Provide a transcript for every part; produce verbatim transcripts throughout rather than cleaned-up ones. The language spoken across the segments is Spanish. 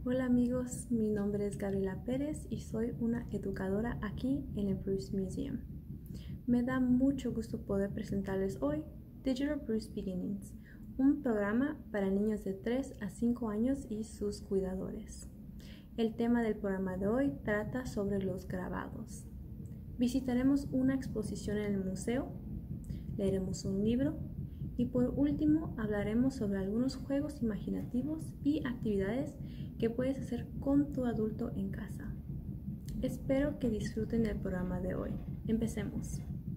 Hola amigos, mi nombre es Gabriela Pérez y soy una educadora aquí en el Bruce Museum. Me da mucho gusto poder presentarles hoy Digital Bruce Beginnings, un programa para niños de tres a cinco años y sus cuidadores. El tema del programa de hoy trata sobre los grabados. Visitaremos una exposición en el museo, leeremos un libro y por último hablaremos sobre algunos juegos imaginativos y actividades que puedes hacer con tu adulto en casa. Espero que disfruten el programa de hoy. Empecemos.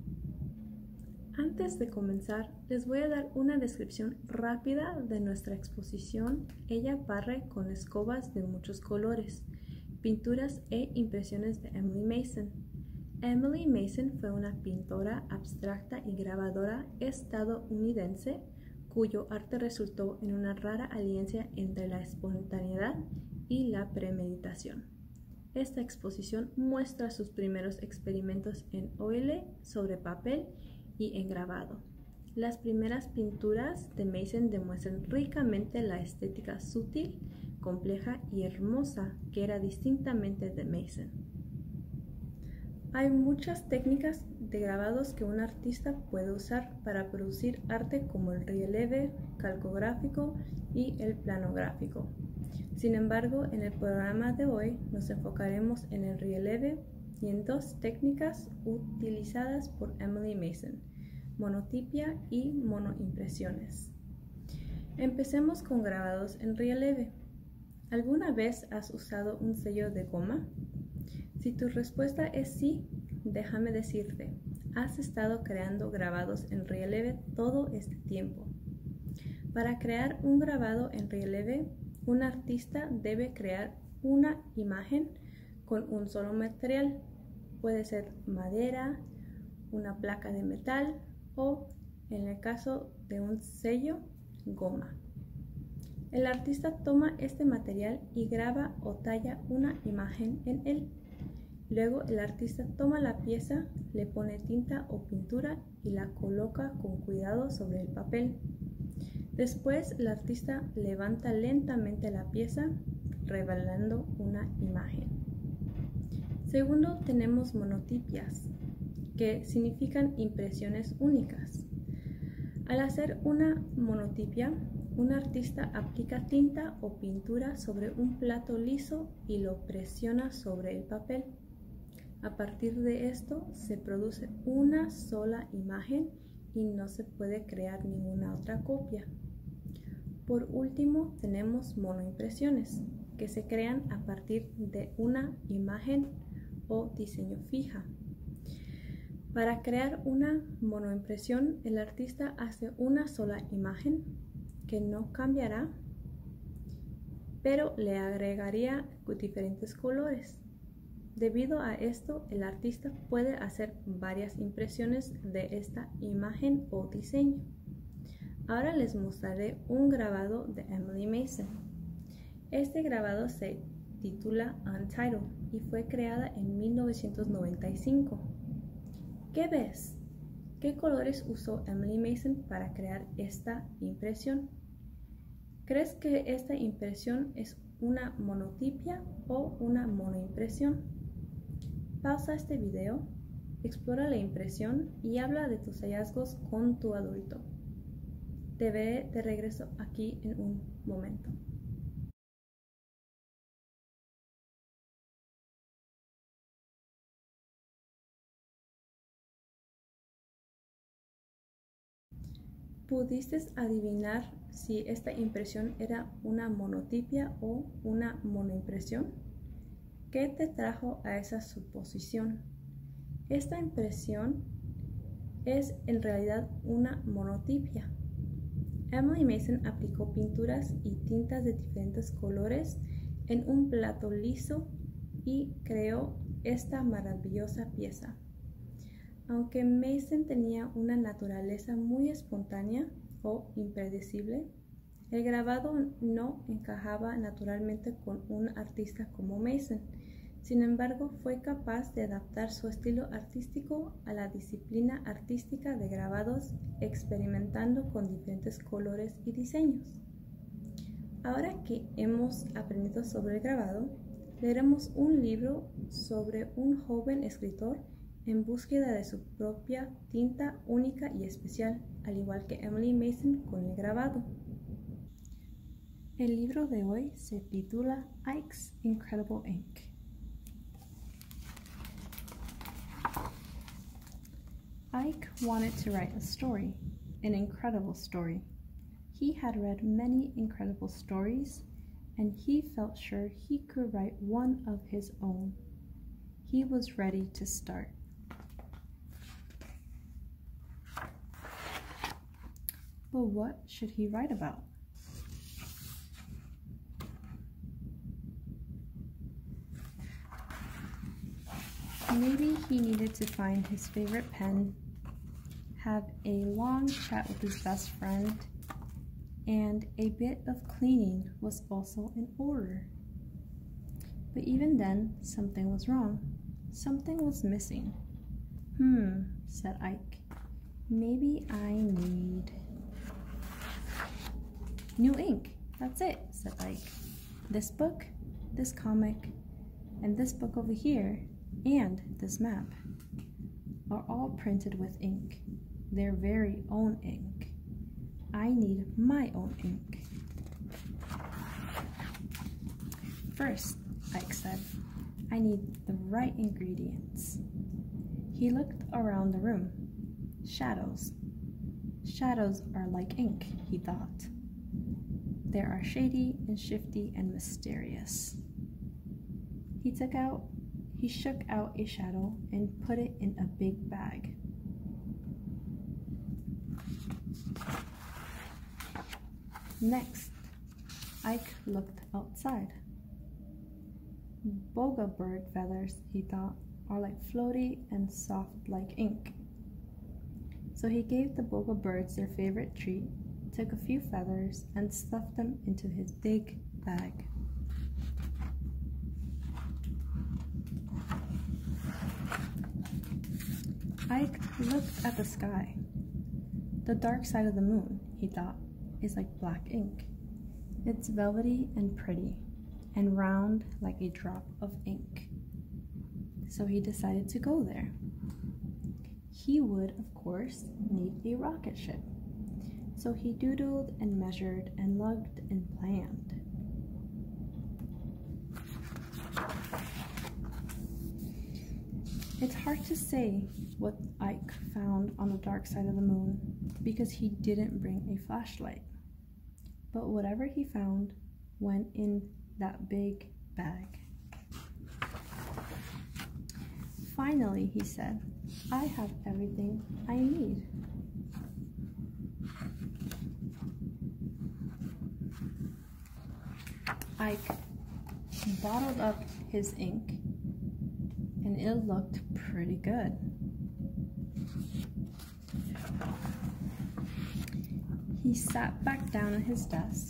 Antes de comenzar, les voy a dar una descripción rápida de nuestra exposición Ella barre con escobas de muchos colores, pinturas e impresiones de Emily Mason. Emily Mason fue una pintora abstracta y grabadora estadounidense cuyo arte resultó en una rara alianza entre la espontaneidad y la premeditación. Esta exposición muestra sus primeros experimentos en oile, sobre papel y en grabado. Las primeras pinturas de Mason demuestran ricamente la estética sutil, compleja y hermosa que era distintamente de Mason. Hay muchas técnicas de grabados que un artista puede usar para producir arte como el relieve, calcográfico y el planográfico. Sin embargo, en el programa de hoy nos enfocaremos en el relieve y en dos técnicas utilizadas por Emily Mason, monotipia y monoimpresiones. Empecemos con grabados en relieve. ¿Alguna vez has usado un sello de goma? Si tu respuesta es sí, déjame decirte, has estado creando grabados en relieve todo este tiempo. Para crear un grabado en relieve, un artista debe crear una imagen con un solo material. Puede ser madera, una placa de metal o, en el caso de un sello, goma. El artista toma este material y graba o talla una imagen en él. Luego el artista toma la pieza, le pone tinta o pintura y la coloca con cuidado sobre el papel. Después el artista levanta lentamente la pieza, revelando una imagen. Segundo, tenemos monotipias, que significan impresiones únicas. Al hacer una monotipia, un artista aplica tinta o pintura sobre un plato liso y lo presiona sobre el papel. A partir de esto se produce una sola imagen y no se puede crear ninguna otra copia. Por último, tenemos monoimpresiones, que se crean a partir de una imagen o diseño fija. Para crear una monoimpresión, el artista hace una sola imagen que no cambiará, pero le agregaría diferentes colores. Debido a esto, el artista puede hacer varias impresiones de esta imagen o diseño. Ahora les mostraré un grabado de Emily Mason. Este grabado se titula Untitled y fue creada en mil novecientos noventa y cinco. ¿Qué ves? ¿Qué colores usó Emily Mason para crear esta impresión? ¿Crees que esta impresión es una monotipia o una monoimpresión? Pausa este video, explora la impresión y habla de tus hallazgos con tu adulto. Te veré de regreso aquí en un momento. ¿Pudiste adivinar si esta impresión era una monotipia o una monoimpresión? ¿Qué te trajo a esa suposición? Esta impresión es en realidad una monotipia. Emily Mason aplicó pinturas y tintas de diferentes colores en un plato liso y creó esta maravillosa pieza. Aunque Mason tenía una naturaleza muy espontánea o impredecible, el grabado no encajaba naturalmente con un artista como Mason. Sin embargo, fue capaz de adaptar su estilo artístico a la disciplina artística de grabados, experimentando con diferentes colores y diseños. Ahora que hemos aprendido sobre el grabado, leeremos un libro sobre un joven escritor en búsqueda de su propia tinta única y especial, al igual que Emily Mason con el grabado. El libro de hoy se titula Ike's Incredible Ink. Ike wanted to write a story, an incredible story. He had read many incredible stories, and he felt sure he could write one of his own. He was ready to start. But what should he write about? Maybe he needed to find his favorite pen, have a long chat with his best friend, and a bit of cleaning was also in order. But even then, something was wrong. Something was missing. Hmm, said Ike. Maybe I need new ink. That's it, said Ike. This book, this comic, and this book over here, and this map are all printed with ink, their very own ink. I need my own ink. First, Ike said, I need the right ingredients. He looked around the room. Shadows. Shadows are like ink, he thought. They are shady and shifty and mysterious. He took out He shook out a shadow and put it in a big bag. Next, Ike looked outside. Boga bird feathers, he thought, are like floaty and soft like ink. So he gave the boga birds their favorite treat, took a few feathers, and stuffed them into his big bag. Ike looked at the sky. The dark side of the moon, he thought, is like black ink. It's velvety and pretty, and round like a drop of ink. So he decided to go there. He would, of course, need a rocket ship. So he doodled and measured and lugged and planned. It's hard to say what Ike found on the dark side of the moon because he didn't bring a flashlight. But whatever he found went in that big bag. Finally, he said, I have everything I need. Ike bottled up his ink, and it looked pretty good. He sat back down at his desk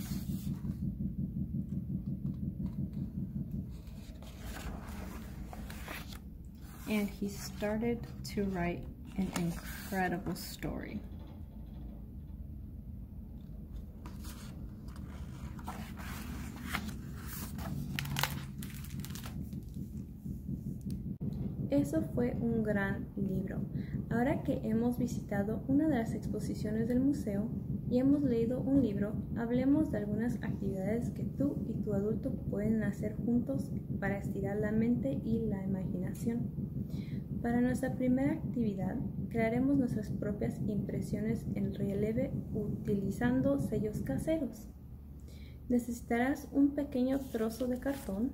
and he started to write an incredible story. Eso fue un gran libro. Ahora que hemos visitado una de las exposiciones del museo y hemos leído un libro, hablemos de algunas actividades que tú y tu adulto pueden hacer juntos para estirar la mente y la imaginación. Para nuestra primera actividad, crearemos nuestras propias impresiones en relieve utilizando sellos caseros. Necesitarás un pequeño trozo de cartón,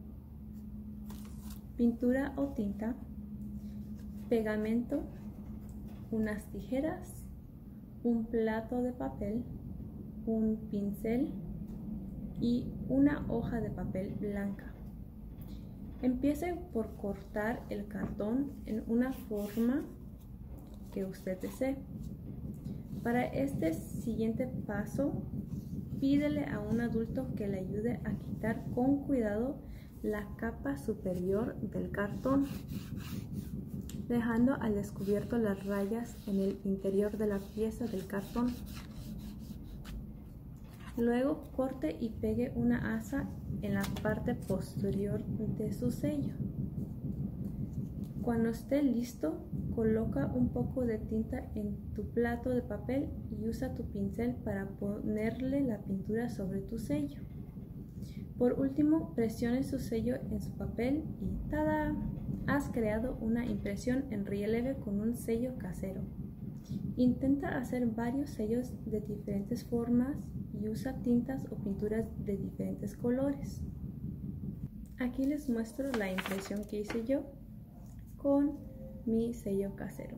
pintura o tinta, pegamento, unas tijeras, un plato de papel, un pincel y una hoja de papel blanca. Empiece por cortar el cartón en una forma que usted desee. Para este siguiente paso, pídele a un adulto que le ayude a quitar con cuidado la capa superior del cartón, dejando al descubierto las rayas en el interior de la pieza del cartón. Luego corte y pegue una asa en la parte posterior de su sello. Cuando esté listo, coloca un poco de tinta en tu plato de papel y usa tu pincel para ponerle la pintura sobre tu sello. Por último, presione su sello en su papel y ¡tada! Has creado una impresión en relieve con un sello casero. Intenta hacer varios sellos de diferentes formas y usa tintas o pinturas de diferentes colores. Aquí les muestro la impresión que hice yo con mi sello casero.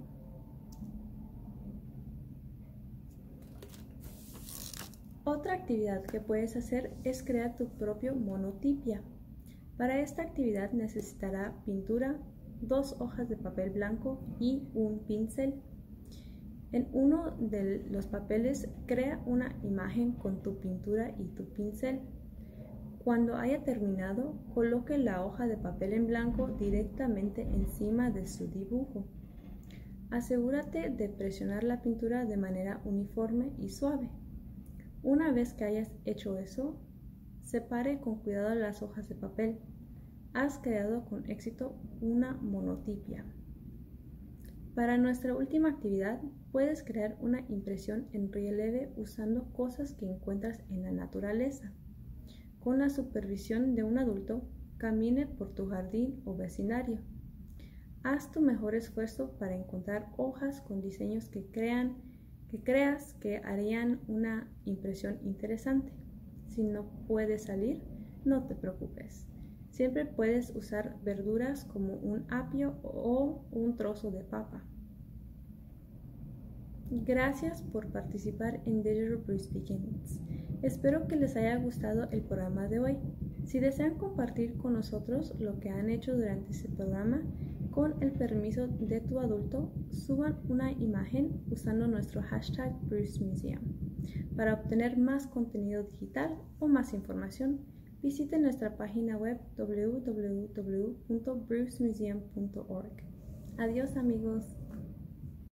Otra actividad que puedes hacer es crear tu propio monotipia. Para esta actividad necesitará pintura, dos hojas de papel blanco y un pincel. En uno de los papeles crea una imagen con tu pintura y tu pincel. Cuando haya terminado, coloque la hoja de papel en blanco directamente encima de su dibujo. Asegúrate de presionar la pintura de manera uniforme y suave. Una vez que hayas hecho eso, separe con cuidado las hojas de papel. Has creado con éxito una monotipia. Para nuestra última actividad, puedes crear una impresión en relieve usando cosas que encuentras en la naturaleza. Con la supervisión de un adulto, camine por tu jardín o vecindario. Haz tu mejor esfuerzo para encontrar hojas con diseños que, crean, que creas que harían una impresión interesante. Si no puedes salir, no te preocupes. Siempre puedes usar verduras como un apio o un trozo de papa. Gracias por participar en Digital Bruce Begins. Espero que les haya gustado el programa de hoy. Si desean compartir con nosotros lo que han hecho durante este programa, con el permiso de tu adulto, suban una imagen usando nuestro hashtag Bruce Museum. Para obtener más contenido digital o más información, visite nuestra página web w w w punto bruce museum punto org. Adiós amigos.